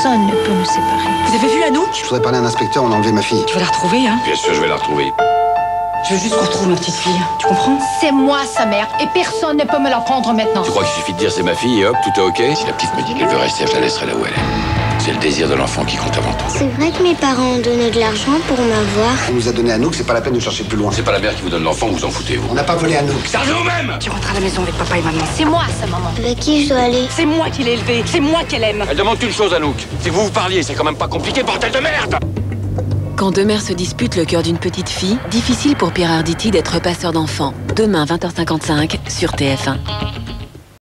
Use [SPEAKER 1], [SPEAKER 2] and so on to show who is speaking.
[SPEAKER 1] Personne ne peut nous séparer.
[SPEAKER 2] Vous avez vu Anouk?
[SPEAKER 3] Je voudrais parler à un inspecteur, on a enlevé ma fille.
[SPEAKER 2] Tu vas la retrouver, hein?
[SPEAKER 4] Bien sûr, je vais la retrouver.
[SPEAKER 2] Je veux juste qu'on retrouve ma petite fille. Tu comprends?
[SPEAKER 1] C'est moi sa mère et personne ne peut me la prendre maintenant.
[SPEAKER 4] Tu crois qu'il suffit de dire c'est ma fille et hop, tout est ok? Si la petite me dit qu'elle veut rester, je la laisserai là où elle est. C'est le désir de l'enfant qui compte avant tout.
[SPEAKER 5] C'est vrai que mes parents ont donné de l'argent pour m'avoir.
[SPEAKER 3] On nous a donné Anouk, c'est pas la peine de chercher plus loin.
[SPEAKER 4] C'est pas la mère qui vous donne l'enfant, vous en foutez, vous.
[SPEAKER 3] On n'a pas volé Anouk.
[SPEAKER 4] Ça revient au même!
[SPEAKER 2] Tu rentres à la maison avec papa et maman.
[SPEAKER 1] C'est moi sa maman.
[SPEAKER 5] Avec qui je dois aller?
[SPEAKER 2] C'est moi qui l'ai élevée. C'est moi qu'elle aime.
[SPEAKER 4] Elle demande qu'une chose, Anouk. C'est que vous vous parliez, c'est quand même pas compliqué, bordel de merde!
[SPEAKER 6] Quand deux mères se disputent le cœur d'une petite fille, difficile pour Pierre Arditi d'être passeur d'enfants. Demain, 20h55, sur TF1.